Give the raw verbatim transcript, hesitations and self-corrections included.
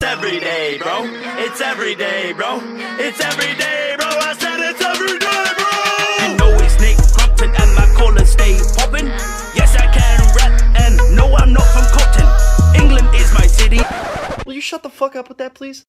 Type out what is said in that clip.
every day, bro. It's every day, bro. It's every day, bro. I said it's every day, bro. You know it's Nick Crompton and my callers stay poppin'. Yes, I can rap and no, I'm not from Compton. England is my city. Will you shut the fuck up with that, please?